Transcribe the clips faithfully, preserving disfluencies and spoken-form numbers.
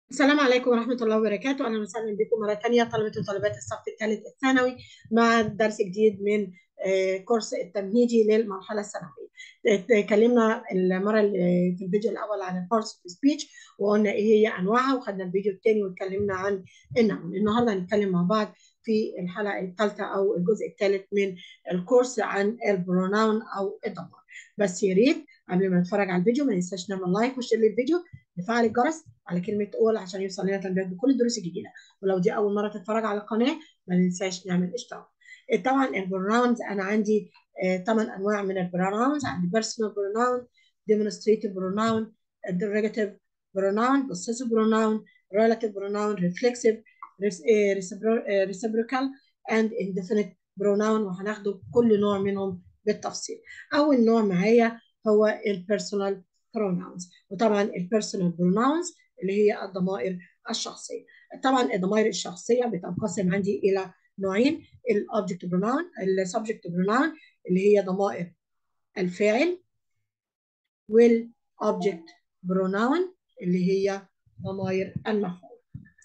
السلام عليكم ورحمة الله وبركاته. أهلا وسهلا بكم مرة تانية طلبة وطالبات الصف الثالث الثانوي مع درس جديد من آه، كورس التمهيدي للمرحلة الثانوية. اتكلمنا المرة اللي في الفيديو الأول عن البارتس اوف سبيتش وقلنا إيه هي أنواعها، وخدنا الفيديو الثاني واتكلمنا عن النون. النهاردة هنتكلم مع بعض في الحلقة الثالثة أو الجزء الثالث من الكورس عن البروناون أو الضمائر. بس يا ريت قبل ما نتفرج على الفيديو ما ننساش نعمل لايك وشير للفيديو، نفعل الجرس على كلمة أول عشان يوصل لنا تنبيهات بكل الدروس الجديدة. ولو دي أول مرة تتفرج على القناة ما ننساش نعمل اشتراك. طبعا البروناونز أنا عندي ثمان آه أنواع من البروناونز. عندي personal pronoun، demonstrative pronoun، interrogative pronoun، possessive pronoun، relative pronoun، reflexive، reciprocal and indefinite pronoun، وهناخده كل نوع منهم بالتفصيل. أول نوع معايا هو البيرسونال pronouns. وطبعا البيرسونال بروناونز اللي هي الضمائر الشخصيه. طبعا الضمائر الشخصيه بتنقسم عندي الى نوعين: الاوبجكت بروناون، السبجكت بروناون اللي هي ضمائر الفاعل، والاوبجكت بروناون اللي هي ضمائر المفعول.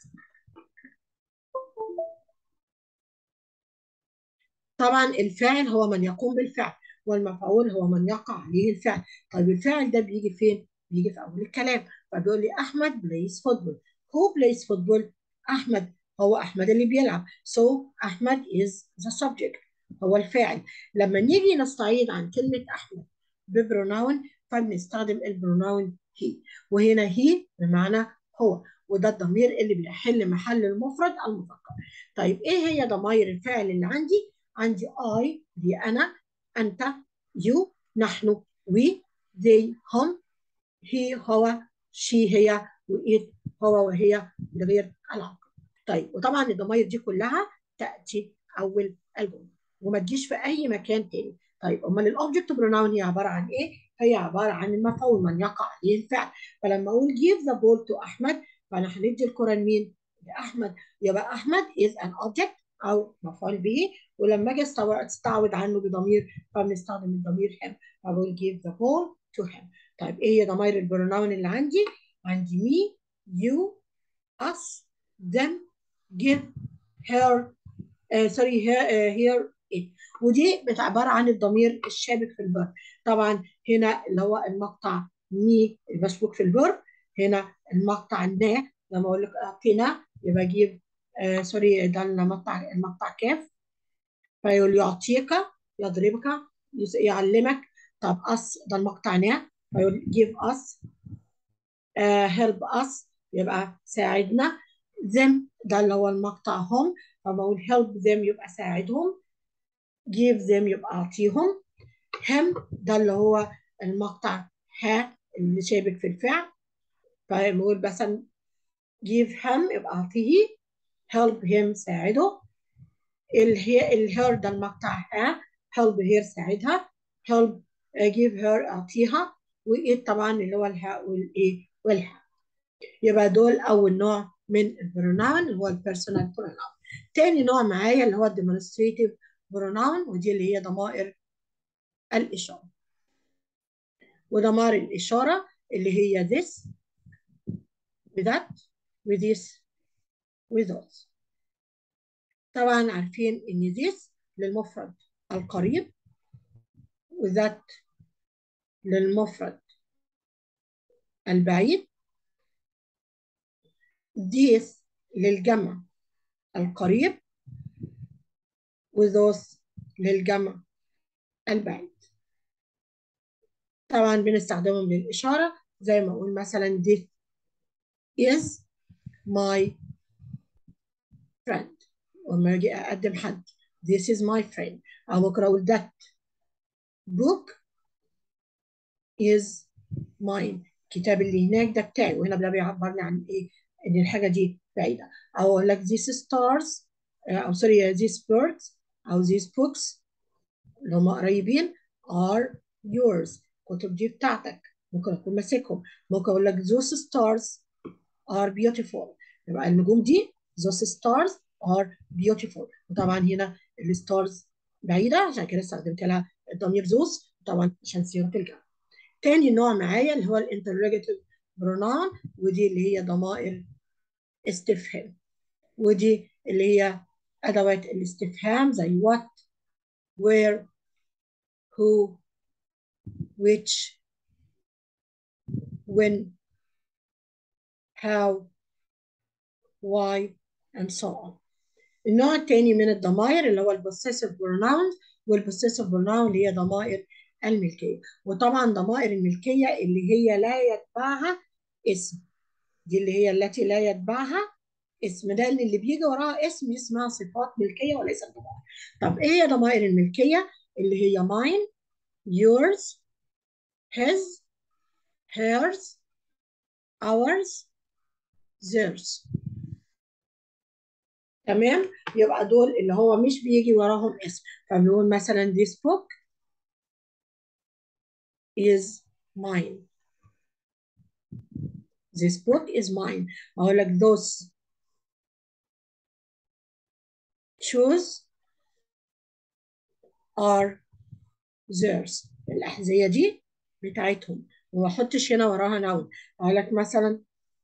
طبعا الفاعل هو من يقوم بالفعل، والمفعول هو من يقع عليه الفعل. طيب الفعل ده بيجي فين؟ بيجي في اول الكلام. فبيقول لي احمد plays football. who plays football؟ احمد، هو احمد اللي بيلعب. so احمد is the subject، هو الفاعل. لما نيجي نستعيض عن كلمة احمد ببروناون فبنستخدم البروناون هي، وهنا هي بمعنى هو، وده الضمير اللي بيحل محل المفرد المذكر. طيب ايه هي ضمائر الفعل اللي عندي؟ عندي I دي أنا، أنت، you نحن، we they هم، he هو، she هي، وإيت هو وهي لغير العاقل. طيب وطبعا الضمائر دي كلها تأتي أول الجملة وما تجيش في أي مكان تاني. طيب أمال الأوبجكت بروناون هي عبارة عن إيه؟ هي عبارة عن المفعول من يقع عليه الفعل. فلما أقول give the ball to أحمد فأنا هندي الكرة لمين؟ لأحمد. يبقى أحمد is an object أو مفعول به، ولما أجي أستعوض عنه بضمير فبنستخدم الضمير him، فبقول give the ball to him. طيب إيه هي ضمائر البروناون اللي عندي؟ عندي me، you، us، them، give، her، آه سوري here, آه here it. ودي عبارة عن الضمير الشابك في الفيرب. طبعا هنا اللي هو المقطع مي المسبوك في الفيرب، هنا المقطع نا لما اقول لك اعطينا يبقى اجيب آه سوري ده المقطع المقطع كاف، فيقول يعطيك، يضربك، يعلمك. طب اس ده المقطع نا فيقول give us، آه help us يبقى ساعدنا. them ده اللي هو المقطع هم، فبقول help them يبقى ساعدهم. give them يبقى أعطيهم. him ده اللي هو المقطع ها اللي شابك في الفعل، فبقول مثلا give him يبقى أعطيه. help him ساعده. الهي الهير ده المقطع ها، help her ساعدها. help uh, give her أعطيها. وإيه طبعا اللي هو الهاء والإيه والها. يبقى دول أول نوع من البروناون اللي هو البيرسونال بروناون. تاني نوع معايا اللي هو الديمونستريتيف بروناون، ودي اللي هي ضمائر الإشارة. وضمائر الإشارة اللي هي this وذات وthis وthose. طبعا عارفين إن this للمفرد القريب، وذات للمفرد البعيد، this للجمع القريب، وthose للجمع البعيد. طبعا بنستخدمهم للإشارة زي ما أقول مثلا this is my friend. وما أجي أقدم حد this is my friend، أو ممكن أقول that book is mine. الكتاب اللي هناك ده بتاعي، وهنا ده بيعبرني عن إيه؟ إن الحاجة دي بعيدة. أو أقول لك these stars، أو سوري these birds أو these books اللي هم قريبين are yours. الكتب دي بتاعتك، ممكن أكون ماسكهم. ممكن أقول لك those stars are beautiful. يبقى النجوم دي those stars are beautiful. وطبعا هنا الستارز بعيدة عشان كده استخدمت لها الضمير those، طبعا عشان صيغة الجمع. تاني نوع معايا اللي هو الانترروجاتيف برونون، ودي اللي هي ضمائر استفهام، ودي اللي هي أدوات الاستفهام زي what where who which when how why and so on. النوع الثاني من الضمائر اللي هو البوسيسيف بروناونز، والبوسيسيف بروناون اللي هي ضمائر الملكية. وطبعا ضمائر الملكية اللي هي لا يتبعها اسم، دي اللي هي التي لا يتبعها اسم، ده اللي بيجي وراها اسم اسمها صفات ملكية وليس ضمائر. طب ايه هي ضمائر الملكية؟ اللي هي mine yours his hers ours theirs. تمام، يبقى دول اللي هو مش بيجي وراهم اسم، فبنقول مثلا this book is mine. This book is mine. أقول لك those shoes are theirs. الأحذية دي بتاعتهم، وما احطش هنا وراها noun. أقول لك مثلا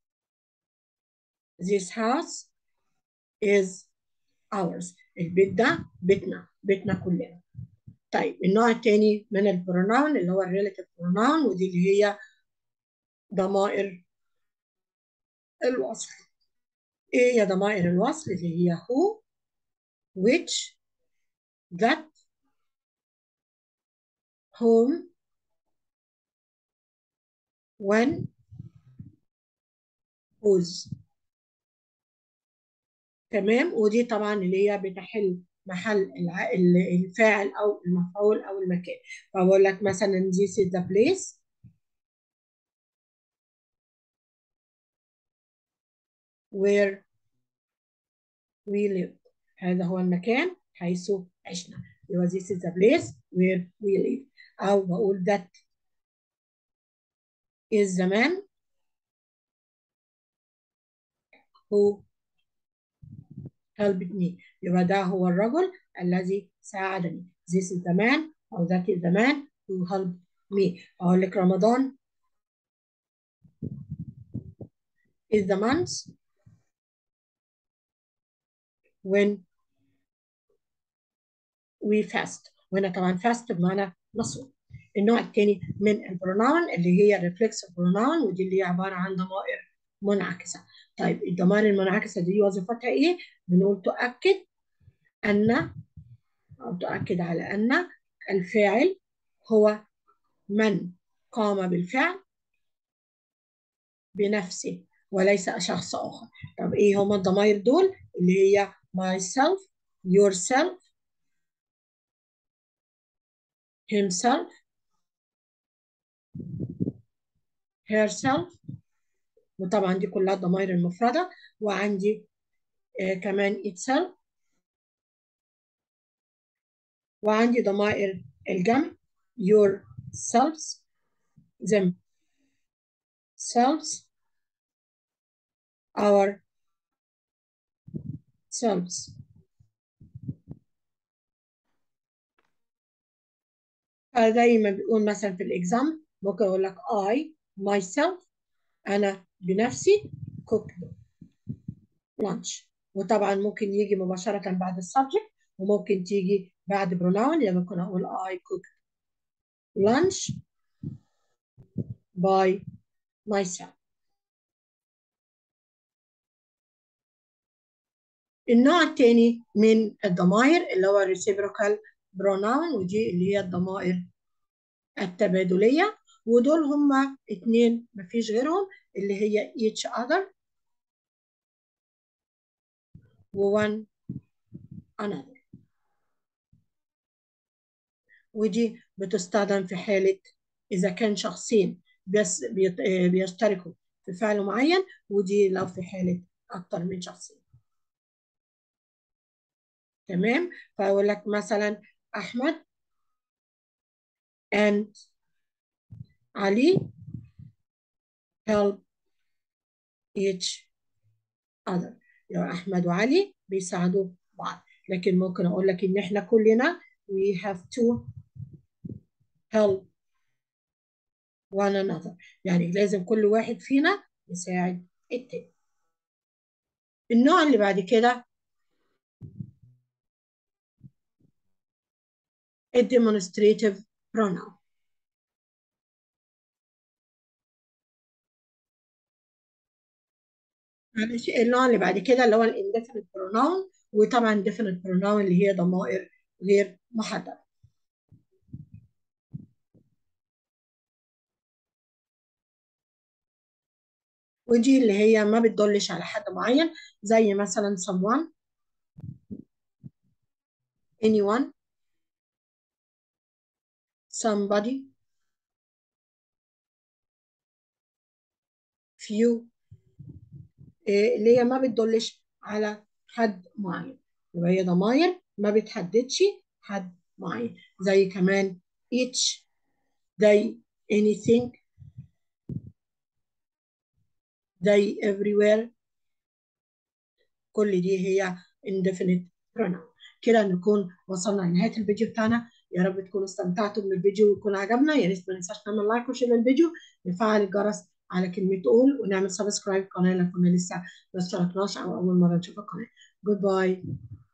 this house is ours. البيت ده بيتنا، بيتنا كلنا. طيب النوع الثاني من البروناون اللي هو الريلاتيف بروناون، ودي اللي هي ضمائر الوصف. ايه هي ضمائر الوصف؟ اللي هي who which that whom when whose. تمام، ودي طبعا اللي هي بتحل محل الع- ال- الفاعل او المفعول او المكان. فبقول لك مثلا this is the place where we live. هذا هو المكان حيث عشنا. يبقى this is the place where we live. او بقول that is the man who helped me. يبقى ده هو الرجل الذي ساعدني. This is the man أو that is the man who helped me. أقول لك رمضان is the month when we fast. وهنا طبعا fast بمعنى نصوم. النوع الثاني من البروناون اللي هي reflexive pronoun، ودي اللي هي عبارة عن ضمائر منعكسة. طيب الضمائر المنعكسة دي وظيفتها إيه؟ بنقول تؤكد أن، أو تؤكد على أن الفاعل هو من قام بالفعل بنفسه وليس شخص آخر. طب إيه هما الضمائر دول؟ اللي هي myself yourself himself herself. وطبعا دي كلها الضمائر المفردة. وعندي آه كمان itself، وعندي ضمائر الجمع yourselves themselves ourselves. فزي ما بيقول مثلا في الإكزام ممكن أقول لك I myself أنا بنفسي cooked lunch. وطبعا ممكن يجي مباشرة بعد السبجكت، وممكن تيجي بعد pronoun. يعني ممكن أقول I cooked lunch by myself. النوع الثاني من الضمائر اللي هو reciprocal pronoun، ودي اللي هي الضمائر التبادلية. ودول هما اتنين مفيش غيرهم، اللي هي each other و one another. ودي بتستخدم في حالة إذا كان شخصين بس بيت- بيشتركوا في فعل معين، ودي لو في حالة أكتر من شخصين. تمام، فأقول لك مثلا أحمد and علي help each other. يعني أحمد وعلي بيساعدوا بعض. لكن ممكن أقول لك إن إحنا كلنا we have to help one another. يعني لازم كل واحد فينا يساعد التاني. النوع اللي بعد كده الديمونستريتيف pronoun. معلش النوع اللي بعد كده اللي هو الانديفينيت pronoun، وطبعا definite pronoun اللي هي ضمائر غير محددة. ودي اللي هي ما بتدلش على حد معين، زي مثلا someone، anyone، somebody، few، إيه، اللي هي ما بتدلش على حد معين، يبقى هي ضمائر ما بتحددش حد معين. زي كمان each، they، anything، they everywhere، كل دي هي indefinite pronoun. كده نكون وصلنا لنهاية الفيديو بتاعنا. يا رب تكونوا استمتعتوا بالفيديو ويكون عجبنا. يا ريت ما ننساش نعمل لايك وشير للفيديو، نفعل الجرس على كلمة اول، ونعمل سبسكرايب قناة لو كنا لسه ما اشتركناش او اول مرة نشوف القناة. جود باي.